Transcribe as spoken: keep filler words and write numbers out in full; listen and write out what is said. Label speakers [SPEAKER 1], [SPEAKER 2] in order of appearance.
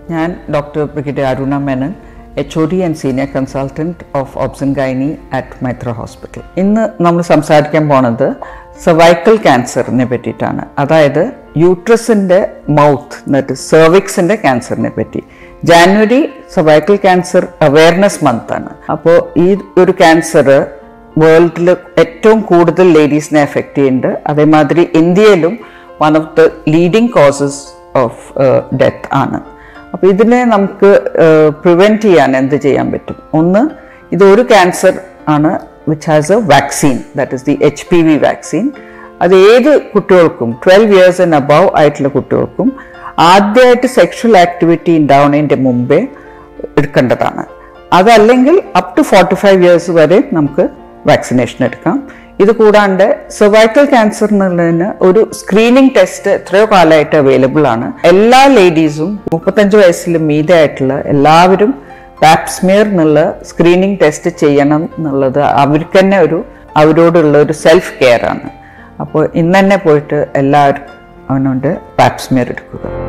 [SPEAKER 1] ഞാൻ doctor Brig Aruna Menon, H O D and Senior Consultant of Obs and Gynae at Meitra Hospital. ഇന്ന് നമ്മൾ സംസാരിക്കാൻ പോണത് cervical cancerനെ പറ്റിയിട്ടാണ്. അതായത് യൂട്രസിൻ്റെ മൗത്ത് എന്നിട്ട് സെർവിക്സിൻ്റെ ക്യാൻസറിനെ പറ്റി. January cervical cancer awareness month ആണ്. അപ്പോൾ ഈ ഒരു ക്യാൻസർ വേൾഡിൽ ഏറ്റവും കൂടുതൽ ലേഡീസിനെ എഫക്റ്റ് ചെയ്യുന്നുണ്ട്. അതേമാതിരി ഇന്ത്യയിലും one of the leading causes of death ആണ്. അപ്പോൾ ഇതിനെ നമുക്ക് പ്രിവെൻറ്റ് ചെയ്യാൻ എന്ത് ചെയ്യാൻ പറ്റും? ഒന്ന്, ഇതൊരു ക്യാൻസർ ആണ് which has a vaccine, that is the H P V vaccine. അത് ഏത് കുട്ടികൾക്കും ട്വൽവ് ഇയേഴ്സ് ആൻഡ് അബവ് ആയിട്ടുള്ള കുട്ടികൾക്കും ആദ്യമായിട്ട് സെക്ഷൽ ആക്ടിവിറ്റി ഉണ്ടാവുന്നതിൻ്റെ മുമ്പേ എടുക്കേണ്ടതാണ്. അതല്ലെങ്കിൽ up to forty five years വരെ നമുക്ക് വാക്സിനേഷൻ എടുക്കാം. ഇത് കൂടാണ്ട് സെർവൈക്കൽ ക്യാൻസർ എന്നുള്ളതിന് ഒരു സ്ക്രീനിങ് ടെസ്റ്റ് എത്രയോ കാലമായിട്ട് അവൈലബിൾ ആണ്. എല്ലാ ലേഡീസും മുപ്പത്തഞ്ച് വയസ്സിൽ മീതെ ആയിട്ടുള്ള എല്ലാവരും പാപ്സ്മിയർ എന്നുള്ള സ്ക്രീനിങ് ടെസ്റ്റ് ചെയ്യണം എന്നുള്ളത് അവർക്ക് തന്നെ ഒരു അവരോടുള്ള ഒരു സെൽഫ് കെയർ ആണ്. അപ്പോൾ ഇന്ന് തന്നെ പോയിട്ട് എല്ലാവരും അവനോട് പാപ്സ്മിയർ എടുക്കുക.